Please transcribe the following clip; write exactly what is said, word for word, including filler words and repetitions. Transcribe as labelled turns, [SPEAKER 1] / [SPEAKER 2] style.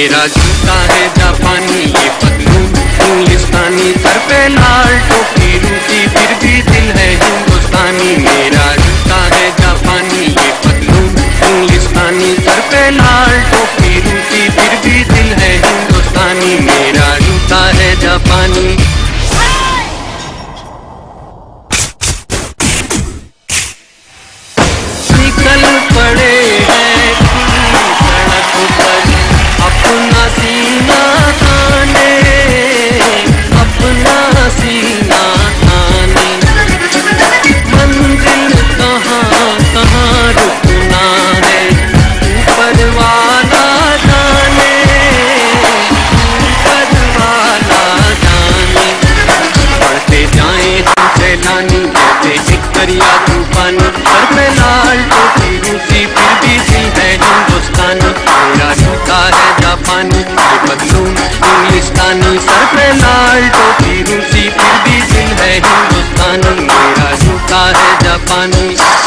[SPEAKER 1] मेरा जूता है जापानी, ये पतलून इंग्लिस्तानी, सर पे लाल टोपी रूसी, फिर भी दिल है हिंदुस्तानी। मेरा जूता है जापानी, ये पतलून इंग्लिस्तानी, सर पे लाल टोपी रूसी, फिर भी दिल है हिंदुस्तानी। मेरा जूता है जापानी। निकल पड़े हैं सड़क पर अपना सीना ताने, अपना सीना ताने। मंजिल कहाँ कहाँ रुकना है ऊपर वाला जाने, ऊपर वाला जाने। बढ़ते जाए हम सैलानी जैसे एक दरिया तूफानी, सर पे लाल टोपी रूसी, फिर भी दिल है हिंदुस्तानी। मेरा जूता है जापानी, ये पतलून इंग्लिस्तानी, सर पे लाल टोपी रूसी, फिर भी दिल है हिंदुस्तानी। मेरा जूता है जापानी।